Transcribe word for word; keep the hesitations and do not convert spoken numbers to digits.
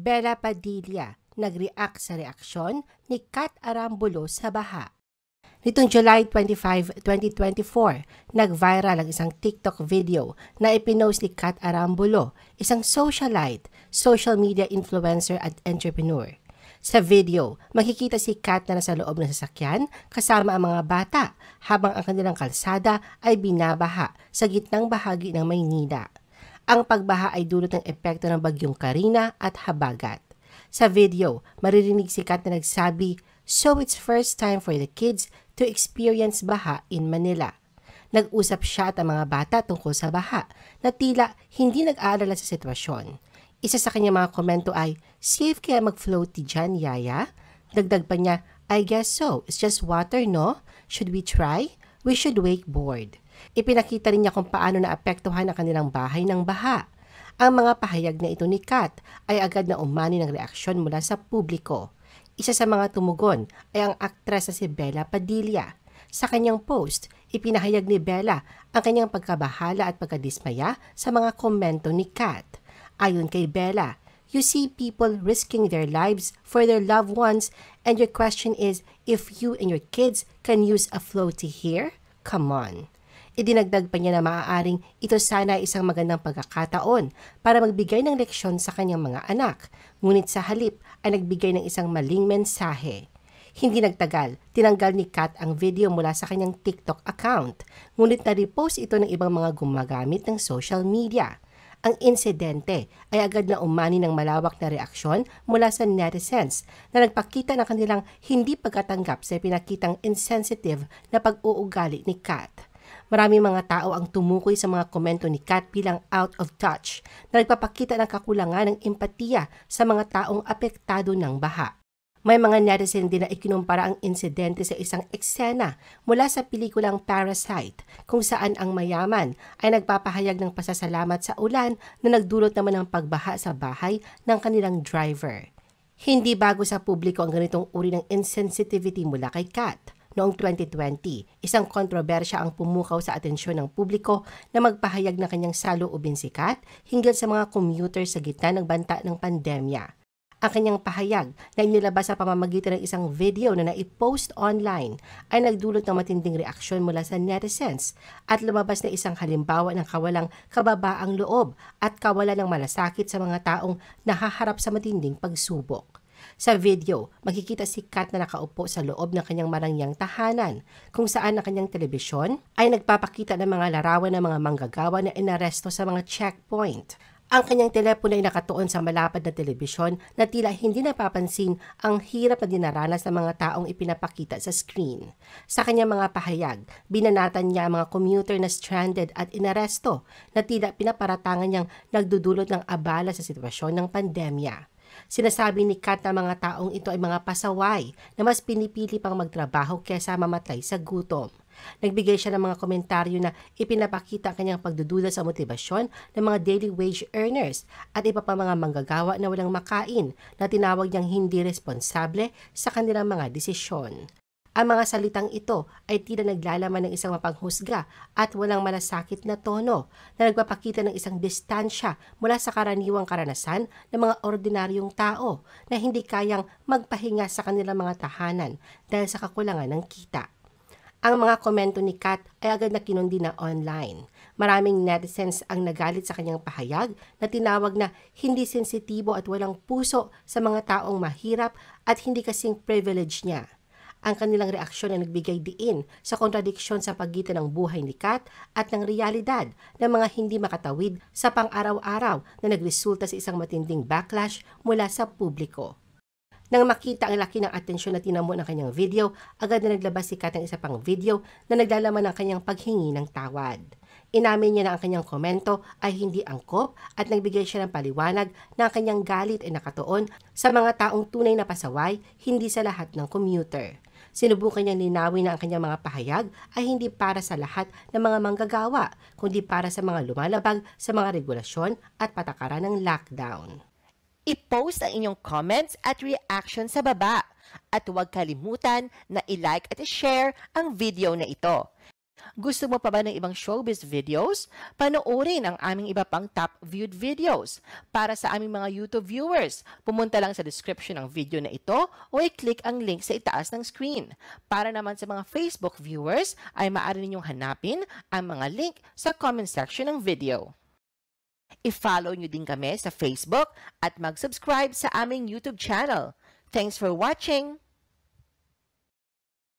Bella Padilla nag-react sa reaksyon ni Kat Arambulo sa baha. Nitong July twenty-fifth, twenty twenty-four, nag-viral ang isang TikTok video na ipinost ni Kat Arambulo, isang socialite, social media influencer at entrepreneur. Sa video, makikita si Kat na nasa loob ng sasakyan kasama ang mga bata habang ang kanilang kalsada ay binabaha sa gitnang bahagi ng Maynila. Ang pagbaha ay dulot ng epekto ng bagyong Karina at Habagat. Sa video, maririnig si Kat na nagsabi, "So it's first time for the kids to experience baha in Manila." Nag-usap siya at ang mga bata tungkol sa baha na tila hindi nag-aalala sa sitwasyon. Isa sa kanyang mga komento ay, "Safe kaya mag-floaty dyan, Yaya?" Dagdag pa niya, "I guess so. It's just water, no? Should we try? We should wakeboard." Ipinakita rin niya kung paano naapektuhan ang kanilang bahay ng baha. Ang mga pahayag na ito ni Kat ay agad na umani ng reaksyon mula sa publiko. Isa sa mga tumugon ay ang aktres na si Bella Padilla. Sa kanyang post, ipinahayag ni Bella ang kanyang pagkabahala at pagkadismaya sa mga komento ni Kat. Ayon kay Bella, "You see people risking their lives for their loved ones and your question is if you and your kids can use a floaty here? Come on." Idinagdag pa niya na maaaring ito sana ay isang magandang pagkakataon para magbigay ng leksyon sa kanyang mga anak, ngunit sa halip ay nagbigay ng isang maling mensahe. Hindi nagtagal, tinanggal ni Kat ang video mula sa kanyang TikTok account, ngunit na-repost ito ng ibang mga gumagamit ng social media. Ang insidente ay agad na umani ng malawak na reaksyon mula sa netizens na nagpakita ng kanilang hindi pagkatanggap sa pinakitang insensitive na pag-uugali ni Kat. Maraming mga tao ang tumukoy sa mga komento ni Kat bilang out of touch na nagpapakita ng kakulangan ng empatiya sa mga taong apektado ng baha. May mga netizen din na ikinumpara ang insidente sa isang eksena mula sa pelikulang Parasite kung saan ang mayaman ay nagpapahayag ng pasasalamat sa ulan na nagdulot naman ng pagbaha sa bahay ng kanilang driver. Hindi bago sa publiko ang ganitong uri ng insensitivity mula kay Kat. Noong twenty twenty, isang kontrobersya ang pumukaw sa atensyon ng publiko na magpahayag ng kanyang saloobin si Kat hinggil sa mga commuter sa gitna ng banta ng pandemya. Ang kanyang pahayag na inilabas sa pamamagitan ng isang video na naipost online ay nagdulot ng matinding reaksyon mula sa netizens at lumabas na isang halimbawa ng kawalang kababaang loob at kawalan ng malasakit sa mga taong nahaharap sa matinding pagsubok. Sa video, makikita si Kat na nakaupo sa loob ng kanyang marangyang tahanan, kung saan ang kanyang telebisyon ay nagpapakita ng mga larawan ng mga manggagawa na inaresto sa mga checkpoint. Ang kanyang telepono ay nakatuon sa malapad na telebisyon na tila hindi napapansin ang hirap na dinaranas ng mga taong ipinapakita sa screen. Sa kanyang mga pahayag, binanatan niya ang mga commuter na stranded at inaresto na tila pinaparatangan niyang nagdudulot ng abala sa sitwasyon ng pandemya. Sinasabi ni Kat na mga taong ito ay mga pasaway na mas pinipili pang magtrabaho kaysa mamatay sa gutom. Nagbigay siya ng mga komentaryo na ipinapakita ang kanyang pagdududa sa motibasyon ng mga daily wage earners at iba pa mga manggagawa na walang makain na tinawag niyang hindi responsable sa kanilang mga desisyon. Ang mga salitang ito ay tila naglalaman ng isang mapanghusga at walang malasakit na tono na nagpapakita ng isang distansya mula sa karaniwang karanasan ng mga ordinaryong tao na hindi kayang magpahinga sa kanilang mga tahanan dahil sa kakulangan ng kita. Ang mga komento ni Kat ay agad na kinundi na online. Maraming netizens ang nagalit sa kanyang pahayag na tinawag na hindi sensitibo at walang puso sa mga taong mahirap at hindi kasing privilege niya. Ang kanilang reaksyon ay nagbigay diin sa kontradiksyon sa pagitan ng buhay ni Kat at ng realidad ng mga hindi makatawid sa pang-araw-araw na nagresulta sa isang matinding backlash mula sa publiko. Nang makita ang laki ng atensyon na tinamo ng kanyang video, agad na naglabas si Kat ng isa pang video na naglalaman ng kanyang paghingi ng tawad. Inamin niya na ang kanyang komento ay hindi angkop at nagbigay siya ng paliwanag na ang kanyang galit ay nakatuon sa mga taong tunay na pasaway, hindi sa lahat ng commuter. Sinubukan niyang linawin na ang kanyang mga pahayag ay hindi para sa lahat ng mga manggagawa, kundi para sa mga lumalabag sa mga regulasyon at patakaran ng lockdown. I-post ang inyong comments at reaction sa baba at huwag kalimutan na i-like at i-share ang video na ito. Gusto mo pa ba ng ibang showbiz videos? Panoorin ang aming iba pang top viewed videos. Para sa aming mga YouTube viewers, pumunta lang sa description ng video na ito o i-click ang link sa itaas ng screen. Para naman sa mga Facebook viewers, ay maaari ninyong hanapin ang mga link sa comment section ng video. I-follow nyo din kami sa Facebook at mag-subscribe sa aming YouTube channel. Thanks for watching!